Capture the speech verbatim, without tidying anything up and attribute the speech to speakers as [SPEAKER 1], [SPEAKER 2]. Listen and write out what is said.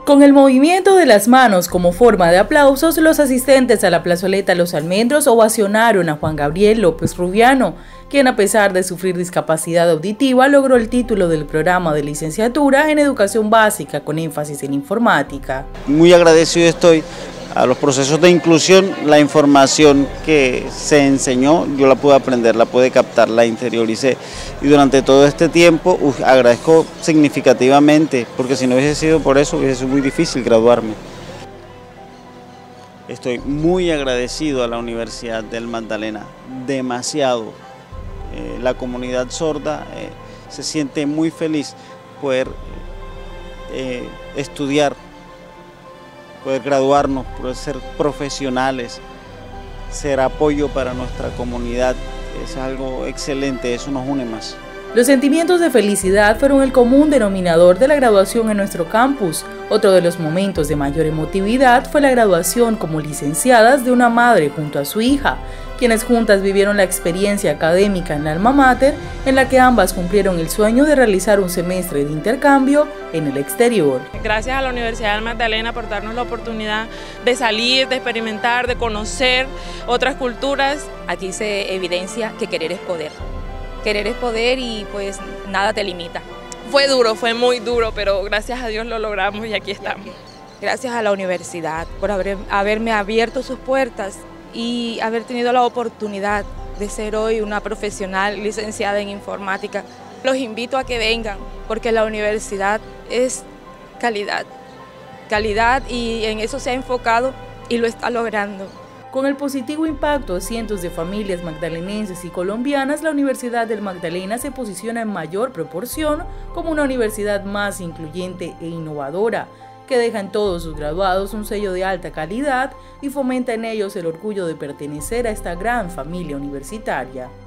[SPEAKER 1] Con el movimiento de las manos como forma de aplausos, los asistentes a la plazoleta Los Almendros ovacionaron a Juan Gabriel López Rubiano, quien a pesar de sufrir discapacidad auditiva logró el título del programa de licenciatura en educación básica con énfasis en informática.
[SPEAKER 2] Muy agradecido estoy a los procesos de inclusión, la información que se enseñó, yo la pude aprender, la pude captar, la interioricé y durante todo este tiempo uh, agradezco significativamente, porque si no hubiese sido por eso hubiese sido muy difícil graduarme. Estoy muy agradecido a la Universidad del Magdalena, demasiado. Eh, la comunidad sorda eh, se siente muy feliz poder eh, estudiar, poder graduarnos, poder ser profesionales, ser apoyo para nuestra comunidad. Es algo excelente, eso nos une más.
[SPEAKER 1] Los sentimientos de felicidad fueron el común denominador de la graduación en nuestro campus. Otro de los momentos de mayor emotividad fue la graduación como licenciadas de una madre junto a su hija, quienes juntas vivieron la experiencia académica en la alma mater, en la que ambas cumplieron el sueño de realizar un semestre de intercambio en el exterior.
[SPEAKER 3] Gracias a la Universidad del Magdalena por darnos la oportunidad de salir, de experimentar, de conocer otras culturas.
[SPEAKER 4] Aquí se evidencia que querer es poder. Querer es poder y pues nada te limita.
[SPEAKER 3] Fue duro, fue muy duro, pero gracias a Dios lo logramos y aquí estamos.
[SPEAKER 4] Gracias a la universidad por haber, haberme abierto sus puertas y haber tenido la oportunidad de ser hoy una profesional licenciada en informática. Los invito a que vengan porque la universidad es calidad, calidad y en eso se ha enfocado y lo está logrando.
[SPEAKER 1] Con el positivo impacto de cientos de familias magdalenenses y colombianas, la Universidad del Magdalena se posiciona en mayor proporción como una universidad más incluyente e innovadora, que deja en todos sus graduados un sello de alta calidad y fomenta en ellos el orgullo de pertenecer a esta gran familia universitaria.